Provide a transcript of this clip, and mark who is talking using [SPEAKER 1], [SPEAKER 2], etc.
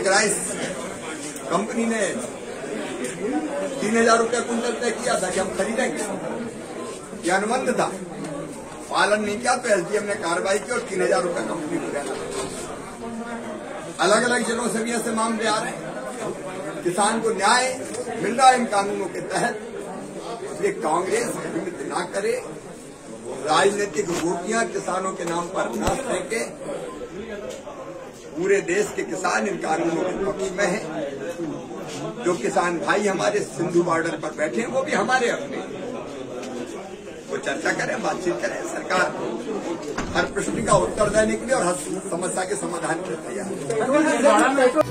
[SPEAKER 1] एक rice company ने 3000 रुपये कुंटल तय किया था कि हम खरीदेंगे, यह अनुबंध था, पालन नहीं किया तो एसडीएम ने कार्रवाई की और 3000 रुपये कंपनी को देना। अलग अलग जिलों से भी ऐसे मामले आ रहे हैं, किसान को न्याय मिल रहा है इन कानूनों के तहत। इसलिए कांग्रेस हिम्मत न करे, राजनीतिक रोटियां किसानों के नाम पर न फेंके। पूरे देश के किसान इन कानूनों के पक्ष में हैं। जो किसान भाई हमारे सिंधु बॉर्डर पर बैठे हैं वो भी हमारे अपने, वो चर्चा करें, बातचीत करें। सरकार हर प्रश्न का उत्तर देने के लिए और हर समस्या के समाधान के लिए तैयार है।